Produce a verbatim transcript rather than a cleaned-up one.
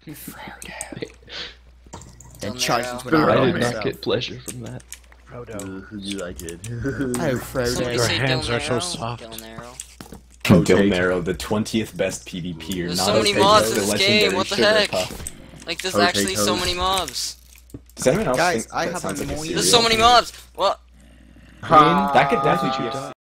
And charged into an Frodo. arrow I did not himself. get pleasure from that. Frodo. You like it. Oh, Frodo. Your hands are so Arrow, soft. Kill an arrow. Gilnero, the twentieth best PvPer. There's Not so many okay, mobs just in the this game, legendary what the sugar heck? puff. Like, there's Okay, actually so toast. many mobs. Does anyone else Guys, think I that have sounds a like a million- There's cereal? so many mobs. What? That could definitely be a